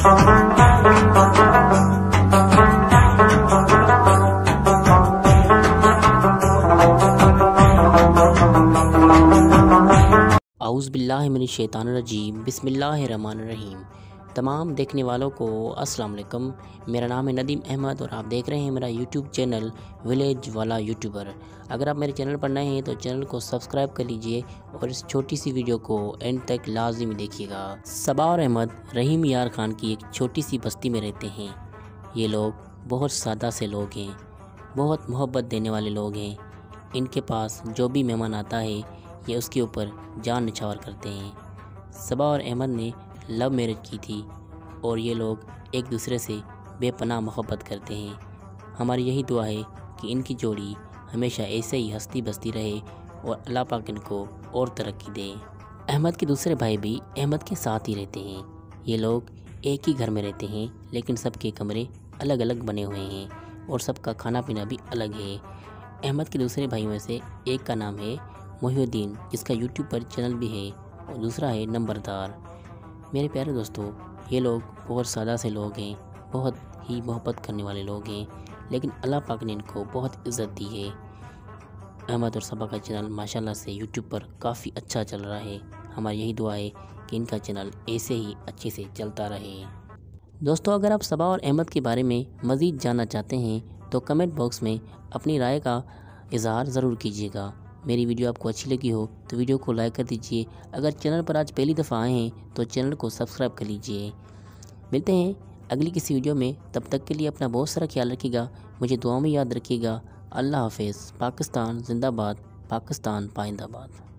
औज़ु बिल्लाहि मिनश शैतानिर रजीम, बिस्मिल्लाहिर्रहमानिर्रहीम। तमाम देखने वालों को अस्सलाम वालेकुम। मेरा नाम है नदीम अहमद और आप देख रहे हैं मेरा यूट्यूब चैनल विलेज वाला यूट्यूबर। अगर आप मेरे चैनल पर नए हैं तो चैनल को सब्सक्राइब कर लीजिए और इस छोटी सी वीडियो को एंड तक लाजिमी देखिएगा। सबा और अहमद रहीम यार खान की एक छोटी सी बस्ती में रहते हैं। ये लोग बहुत सादा से लोग हैं, बहुत मोहब्बत देने वाले लोग हैं। इनके पास जो भी मेहमान आता है ये उसके ऊपर जान निछावर करते हैं। सबा और अहमद ने लव मैरिज की थी और ये लोग एक दूसरे से बेपनाह मोहब्बत करते हैं। हमारी यही दुआ है कि इनकी जोड़ी हमेशा ऐसे ही हंसती बसती रहे और अल्लाह पाक इनको और तरक्की दे। अहमद के दूसरे भाई भी अहमद के साथ ही रहते हैं। ये लोग एक ही घर में रहते हैं लेकिन सबके कमरे अलग अलग बने हुए हैं और सबका खाना पीना भी अलग है। अहमद के दूसरे भाइयों में से एक का नाम है मोहिउद्दीन, जिसका यूट्यूब पर चैनल भी है, और दूसरा है नंबरदार। मेरे प्यारे दोस्तों, ये लोग बहुत सादा से लोग हैं, बहुत ही मोहब्बत करने वाले लोग हैं, लेकिन अल्लाह पाक ने इनको बहुत इज़्ज़त दी है। अहमद और सबा का चैनल माशाल्लाह से यूट्यूब पर काफ़ी अच्छा चल रहा है। हमारी यही दुआ है कि इनका चैनल ऐसे ही अच्छे से चलता रहे। दोस्तों, अगर आप सबा और अहमद के बारे में मज़ीद जानना चाहते हैं तो कमेंट बॉक्स में अपनी राय का इज़हार ज़रूर कीजिएगा। मेरी वीडियो आपको अच्छी लगी हो तो वीडियो को लाइक कर दीजिए। अगर चैनल पर आज पहली दफ़ा आए हैं तो चैनल को सब्सक्राइब कर लीजिए। मिलते हैं अगली किसी वीडियो में, तब तक के लिए अपना बहुत सारा ख्याल रखिएगा, मुझे दुआ में याद रखिएगा। अल्लाह हाफ़िज़। पाकिस्तान जिंदाबाद, पाकिस्तान पाइंदाबाद।